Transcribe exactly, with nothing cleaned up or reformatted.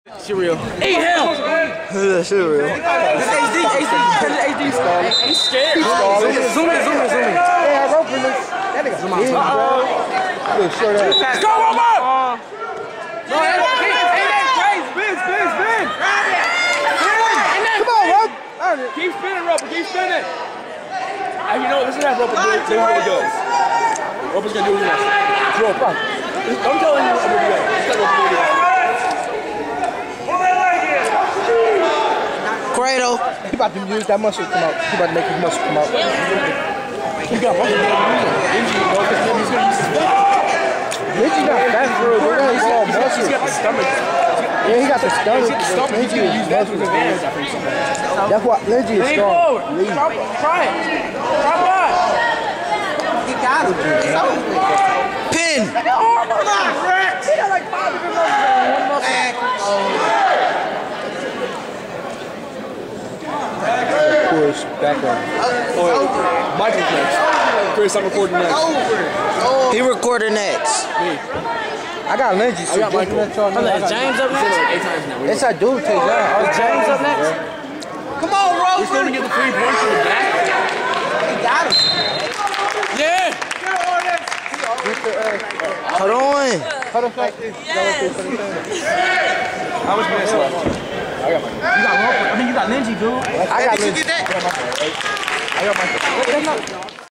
Cereal. Eat him! Cereal. This H D, H D, H D scarred. He's scared. He's scarred. Zoom in, zoom in, zoom in. Yeah, I open this. That nigga zoom out. Uh-oh. Look, short ass. Let's go, warm up! No, ain't that crazy? Spin, spin, spin! Come on, Rob. Keep spinning, Roper. Keep spinning. Hey, you know what? This is how Roper do it. This is what he does. Roper's gonna do what he wants. Roper. I'm telling you what we're doing. This is what we're doing. Cradle. He about to use that muscle come out. He about to make his muscle come out. He got muscle. He's gonna use his back. Benji not fast for real. He's all muscle. He's got the stomach. Yeah, he got the stomach. He's got the stomach. He's gonna use that to his advantage. That's why Lindsay is strong. Try it. Try what? He got it. Pin. He got like five different muscles. Push back on. Oh, wait. Michael's next. Chris, I'm recording next. Over. He recording next. Me. I got Lindsay. I got Michael. Is James up next? Like eight times now. Yes, I do. Take that. Is James up next? Come on, Rover. We're still gonna get the three points from the back. He got it. Yeah. Hold on. Hold on. How much minutes left? I got Michael. You got Roper. I mean, you got Ninja, dude. I got Lindsay. Did you get that? I got Michael. I got Michael.